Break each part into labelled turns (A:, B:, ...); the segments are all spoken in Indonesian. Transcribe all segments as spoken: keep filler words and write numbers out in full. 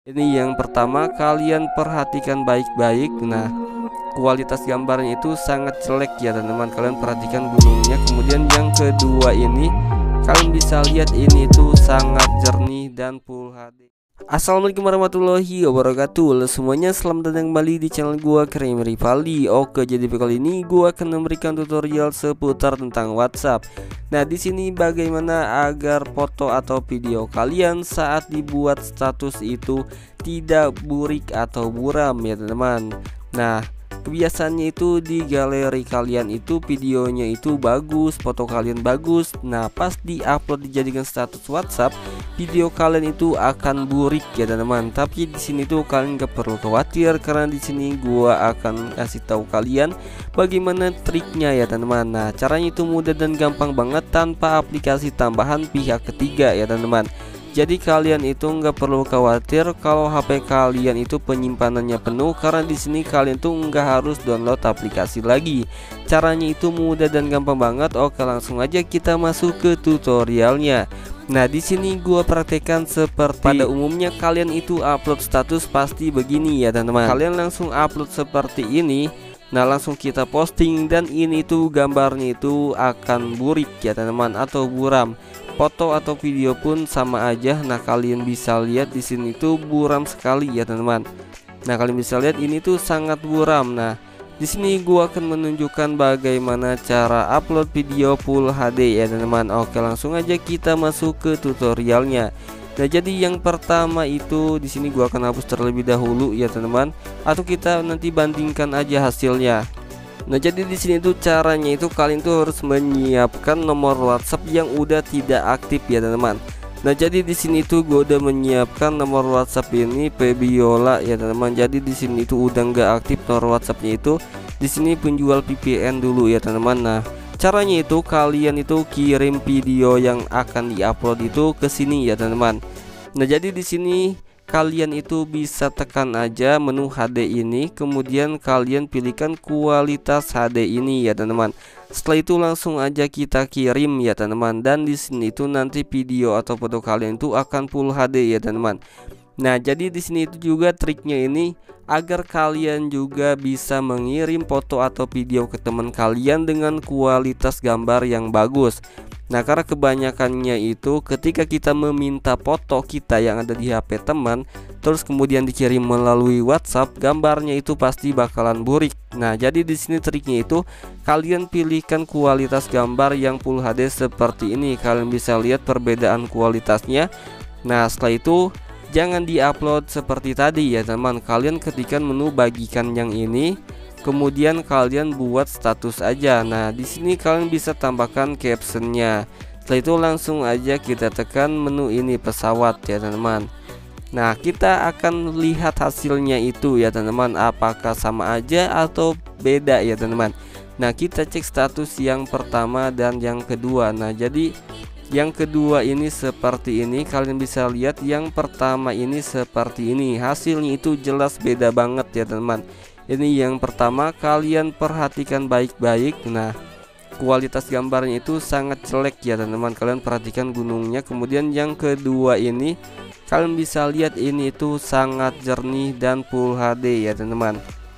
A: Ini yang pertama, kalian perhatikan baik-baik. Nah, kualitas gambarnya itu sangat jelek ya teman-teman. Kalian perhatikan gunungnya. Kemudian yang kedua ini, kalian bisa lihat ini tuh sangat jernih dan full H D. Assalamualaikum warahmatullahi wabarakatuh. Semuanya selamat datang kembali di channel gua Karim Rivaldi. Oke, jadi kali ini gua akan memberikan tutorial seputar tentang WhatsApp. Nah, di sini bagaimana agar foto atau video kalian saat dibuat status itu tidak burik atau buram ya teman-teman. Nah, kebiasaannya itu di galeri kalian itu videonya itu bagus, foto kalian bagus. Nah, pas di-upload dijadikan status WhatsApp, video kalian itu akan burik ya teman-teman. Tapi di sini tuh kalian gak perlu khawatir, karena di sini gua akan kasih tahu kalian bagaimana triknya ya teman-teman. Nah, caranya itu mudah dan gampang banget tanpa aplikasi tambahan pihak ketiga ya teman-teman. Jadi kalian itu nggak perlu khawatir kalau H P kalian itu penyimpanannya penuh, karena di sini kalian tuh nggak harus download aplikasi lagi. Caranya itu mudah dan gampang banget. Oke, langsung aja kita masuk ke tutorialnya. Nah, di sini gua praktekkan seperti pada umumnya kalian itu upload status pasti begini ya teman-teman. Kalian langsung upload seperti ini. Nah, langsung kita posting dan ini tuh gambarnya itu akan burik ya teman-teman atau buram. Foto atau video pun sama aja. Nah, kalian bisa lihat di sini tuh buram sekali ya teman-teman. Nah, kalian bisa lihat ini tuh sangat buram. Nah, di sini gua akan menunjukkan bagaimana cara upload video full H D ya teman-teman. Oke, langsung aja kita masuk ke tutorialnya. Nah, jadi yang pertama itu di sini gua akan hapus terlebih dahulu ya teman-teman, atau kita nanti bandingkan aja hasilnya. Nah, jadi di sini tuh caranya itu kalian tuh harus menyiapkan nomor WhatsApp yang udah tidak aktif ya teman-teman. Nah, jadi di sini tuh gue udah menyiapkan nomor WhatsApp ini Febiola ya teman-teman. Jadi di sini tuh udah nggak aktif nomor WhatsAppnya itu. Di sini penjual V P N dulu ya teman-teman. Nah, caranya itu kalian itu kirim video yang akan diupload itu ke sini ya teman-teman. Nah, jadi di sini kalian itu bisa tekan aja menu H D ini, kemudian kalian pilihkan kualitas H D ini ya teman-teman. Setelah itu langsung aja kita kirim ya teman-teman, dan di sini itu nanti video atau foto kalian itu akan full H D ya teman-teman. Nah, jadi di sini itu juga triknya ini agar kalian juga bisa mengirim foto atau video ke teman kalian dengan kualitas gambar yang bagus. Nah, karena kebanyakannya itu ketika kita meminta foto kita yang ada di H P teman, terus kemudian dikirim melalui WhatsApp, gambarnya itu pasti bakalan burik. Nah, jadi di sini triknya itu kalian pilihkan kualitas gambar yang full H D seperti ini. Kalian bisa lihat perbedaan kualitasnya. Nah, setelah itu jangan diupload seperti tadi ya teman. Kalian ketikkan menu bagikan yang ini, kemudian kalian buat status aja. Nah, di sini kalian bisa tambahkan captionnya. Setelah itu langsung aja kita tekan menu ini pesawat ya teman-teman. Nah, kita akan lihat hasilnya itu ya teman-teman, apakah sama aja atau beda ya teman-teman. Nah, kita cek status yang pertama dan yang kedua. Nah, jadi yang kedua ini seperti ini, kalian bisa lihat yang pertama ini seperti ini. Hasilnya itu jelas beda banget ya teman-teman. Ini yang pertama, kalian perhatikan baik-baik. Nah, kualitas gambarnya itu sangat jelek ya teman-teman. Kalian perhatikan gunungnya. Kemudian yang kedua ini kalian bisa lihat ini itu sangat jernih dan full H D ya teman-teman.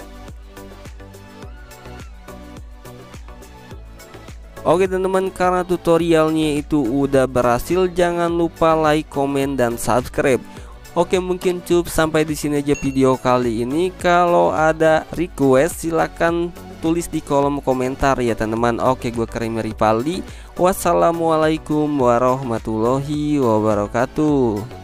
A: Oke teman-teman, karena tutorialnya itu udah berhasil, jangan lupa like, komen, dan subscribe. Oke, mungkin cukup sampai di sini aja video kali ini. Kalau ada request silahkan tulis di kolom komentar ya teman-teman. Oke, gue Karim Rivaldi. Wassalamualaikum warahmatullahi wabarakatuh.